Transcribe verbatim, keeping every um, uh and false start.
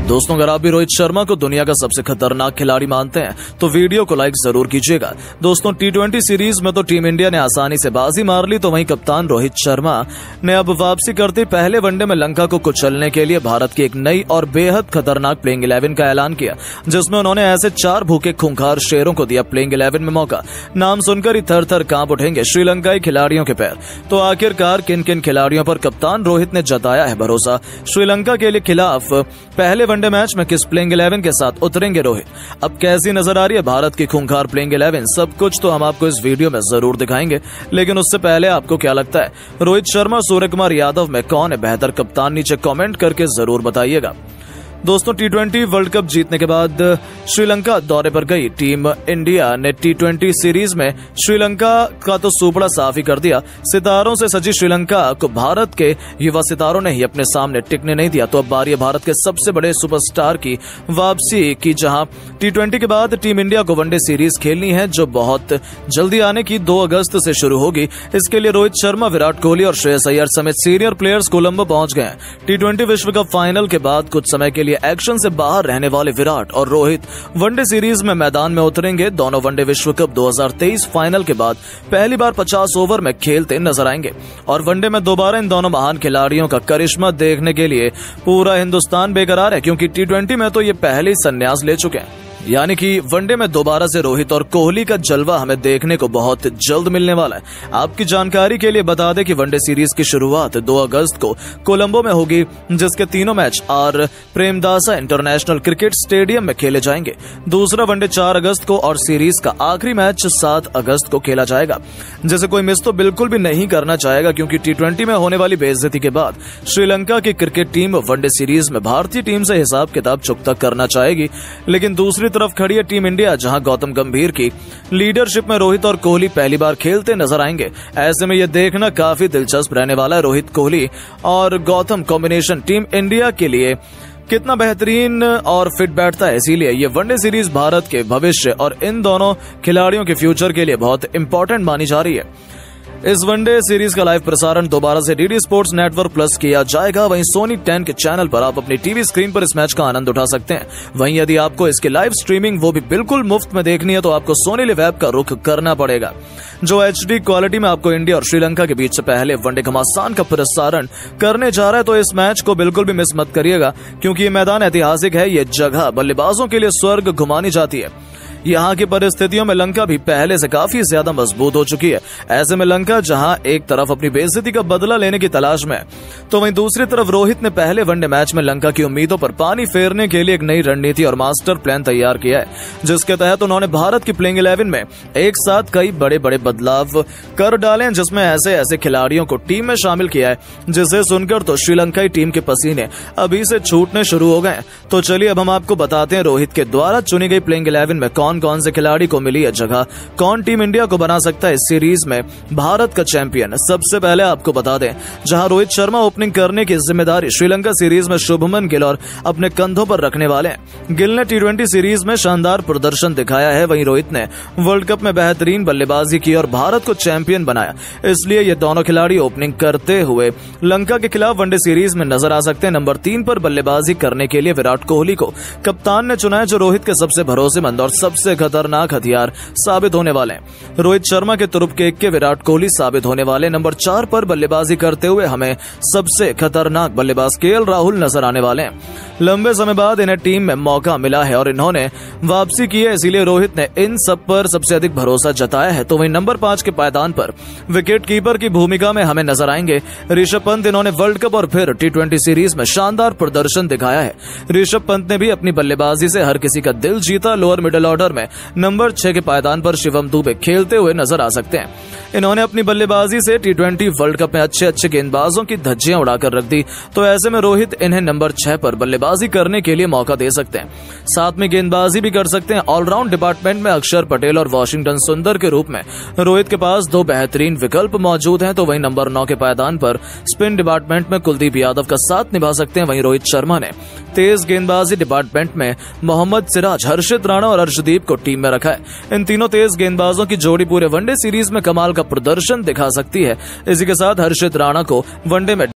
दोस्तों, अगर आप भी रोहित शर्मा को दुनिया का सबसे खतरनाक खिलाड़ी मानते हैं तो वीडियो को लाइक जरूर कीजिएगा। दोस्तों, टी ट्वेंटी सीरीज में तो टीम इंडिया ने आसानी से बाजी मार ली, तो वहीं कप्तान रोहित शर्मा ने अब वापसी करते पहले वनडे में लंका को कुचलने के लिए भारत की एक नई और बेहद खतरनाक प्लेइंग इलेवन का ऐलान किया, जिसमें उन्होंने ऐसे चार भूखे खूंखार शेरों को दिया प्लेइंग इलेवन में मौका। नाम सुनकर ही थर थर कांप उठेंगे श्रीलंकाई खिलाड़ियों के पैर। तो आखिरकार किन किन खिलाड़ियों पर कप्तान रोहित ने जताया है भरोसा? श्रीलंका के लिए खिलाफ पहले वनडे मैच में किस प्लेइंग इलेवन के साथ उतरेंगे रोहित? अब कैसी नजर आ रही है भारत की खूंखार प्लेइंग इलेवन? सब कुछ तो हम आपको इस वीडियो में जरूर दिखाएंगे, लेकिन उससे पहले आपको क्या लगता है, रोहित शर्मा सूर्य कुमार यादव में कौन है बेहतर कप्तान? नीचे कमेंट करके जरूर बताइएगा। दोस्तों, टी ट्वेंटी वर्ल्ड कप जीतने के बाद श्रीलंका दौरे पर गई टीम इंडिया ने टी ट्वेंटी सीरीज में श्रीलंका का तो सुपड़ा साफ ही कर दिया। सितारों से सजी श्रीलंका को भारत के युवा सितारों ने ही अपने सामने टिकने नहीं दिया। तो अब बारी है भारत के सबसे बड़े सुपरस्टार की वापसी की, जहां टी ट्वेंटी के बाद टीम इंडिया को वनडे सीरीज खेलनी है, जो बहुत जल्दी आने की दो अगस्त से शुरू होगी। इसके लिए रोहित शर्मा, विराट कोहली और श्रेयस अय्यर समेत सीनियर प्लेयर्स कोलंबो पहुंच गए हैं। टी ट्वेंटी विश्व कप फाइनल के बाद कुछ समय के एक्शन से बाहर रहने वाले विराट और रोहित वनडे सीरीज में मैदान में उतरेंगे। दोनों वनडे विश्व कप दो हज़ार तेईस फाइनल के बाद पहली बार पचास ओवर में खेलते नजर आएंगे और वनडे में दोबारा इन दोनों महान खिलाड़ियों का करिश्मा देखने के लिए पूरा हिंदुस्तान बेकरार है, क्योंकि टी ट्वेंटी में तो ये पहले ही संन्यास ले चुके हैं। यानी कि वनडे में दोबारा से रोहित और कोहली का जलवा हमें देखने को बहुत जल्द मिलने वाला है। आपकी जानकारी के लिए बता दें कि वनडे सीरीज की शुरुआत दो अगस्त को कोलंबो में होगी, जिसके तीनों match R Premadasa international cricket stadium में खेले जाएंगे। दूसरा वनडे चार अगस्त को और सीरीज का आखिरी मैच सात अगस्त को खेला जाएगा, जिसे कोई मिस तो बिल्कुल भी नहीं करना चाहेगा, क्योंकि टी ट्वेंटी में होने वाली बेइज्जती के बाद श्रीलंका की क्रिकेट टीम वनडे सीरीज में भारतीय टीम से हिसाब किताब चुकता करना चाहेगी। लेकिन दूसरी तरफ खड़ी है टीम इंडिया, जहां गौतम गंभीर की लीडरशिप में रोहित और कोहली पहली बार खेलते नजर आएंगे। ऐसे में यह देखना काफी दिलचस्प रहने वाला है, रोहित कोहली और गौतम कॉम्बिनेशन टीम इंडिया के लिए कितना बेहतरीन और फिट बैठता है। इसीलिए ये वनडे सीरीज भारत के भविष्य और इन दोनों खिलाड़ियों के फ्यूचर के लिए बहुत इंपॉर्टेंट मानी जा रही है। इस वनडे सीरीज का लाइव प्रसारण दोबारा से डीडी स्पोर्ट्स नेटवर्क प्लस किया जाएगा। वहीं सोनी टेन के चैनल पर आप अपनी टीवी स्क्रीन पर इस मैच का आनंद उठा सकते हैं। वहीं यदि आपको इसकी लाइव स्ट्रीमिंग वो भी बिल्कुल मुफ्त में देखनी है, तो आपको सोनी लिव ऐप का रुख करना पड़ेगा, जो एचडी क्वालिटी में आपको इंडिया और श्रीलंका के बीच से पहले वनडे घमासान का प्रसारण करने जा रहा है। तो इस मैच को बिल्कुल भी मिस मत करिएगा, क्योंकि ये मैदान ऐतिहासिक है। ये जगह बल्लेबाजों के लिए स्वर्ग घुमानी जाती है। यहाँ की परिस्थितियों में लंका भी पहले से काफी ज्यादा मजबूत हो चुकी है। ऐसे में लंका जहां एक तरफ अपनी बेइज्जती का बदला लेने की तलाश में, तो वहीं दूसरी तरफ रोहित ने पहले वनडे मैच में लंका की उम्मीदों पर पानी फेरने के लिए एक नई रणनीति और मास्टर प्लान तैयार किया है, जिसके तहत उन्होंने भारत की प्लेइंग इलेवन में एक साथ कई बड़े बड़े बदलाव कर डाले हैं, जिसमें ऐसे ऐसे खिलाड़ियों को टीम में शामिल किया है जिसे सुनकर तो श्रीलंकाई टीम के पसीने अभी से छूटने शुरू हो गए। तो चलिए अब हम आपको बताते हैं रोहित के द्वारा चुनी गई प्लेइंग इलेवन में कौन कौन से खिलाड़ी को मिली है जगह, कौन टीम इंडिया को बना सकता है इस सीरीज में भारत का चैंपियन। सबसे पहले आपको बता दें, जहां रोहित शर्मा ओपनिंग करने की जिम्मेदारी श्रीलंका सीरीज में शुभमन गिल और अपने कंधों पर रखने वाले हैं। गिल ने टी ट्वेंटी सीरीज में शानदार प्रदर्शन दिखाया है, वहीं रोहित ने वर्ल्ड कप में बेहतरीन बल्लेबाजी की और भारत को चैंपियन बनाया। इसलिए ये दोनों खिलाड़ी ओपनिंग करते हुए लंका के खिलाफ वनडे सीरीज में नजर आ सकते हैं। नंबर तीन पर बल्लेबाजी करने के लिए विराट कोहली को कप्तान ने चुना है, जो रोहित के सबसे भरोसेमंद और सबसे खतरनाक हथियार साबित होने वाले हैं। रोहित शर्मा के तुरुप केक के विराट कोहली साबित होने वाले। नंबर चार पर बल्लेबाजी करते हुए हमें सबसे खतरनाक बल्लेबाज केएल राहुल नजर आने वाले हैं। लंबे समय बाद इन्हें टीम में मौका मिला है और इन्होंने वापसी की है, इसीलिए रोहित ने इन सब पर सबसे अधिक भरोसा जताया है। तो वहीं नंबर पांच के पायदान पर विकेट कीपर की भूमिका में हमें नजर आएंगे ऋषभ पंत। इन्होंने वर्ल्ड कप और फिर टी ट्वेंटी सीरीज में शानदार प्रदर्शन दिखाया है। ऋषभ पंत ने भी अपनी बल्लेबाजी से हर किसी का दिल जीता। लोअर मिडिल ऑर्डर में नंबर छह के पायदान पर शिवम दुबे खेलते हुए नजर आ सकते हैं। इन्होंने अपनी बल्लेबाजी से टी ट्वेंटी वर्ल्ड कप में अच्छे अच्छे गेंदबाजों की धज्जियां उड़ाकर रख दी। तो ऐसे में रोहित इन्हें नंबर छह पर बल्लेबाजी करने के लिए मौका दे सकते हैं, साथ में गेंदबाजी भी कर सकते हैं। ऑलराउंड डिपार्टमेंट में अक्षर पटेल और वॉशिंगटन सुंदर के रूप में रोहित के पास दो बेहतरीन विकल्प मौजूद हैं। तो वहीं नंबर नौ के पायदान पर स्पिन डिपार्टमेंट में कुलदीप यादव का साथ निभा सकते हैं। वहीं रोहित शर्मा ने तेज गेंदबाजी डिपार्टमेंट में मोहम्मद सिराज, हर्षित राणा और अर्शदीप को टीम में रखा है। इन तीनों तेज गेंदबाजों की जोड़ी पूरे वनडे सीरीज में कमाल का प्रदर्शन दिखा सकती है। इसी के साथ हर्षित राणा को वनडे में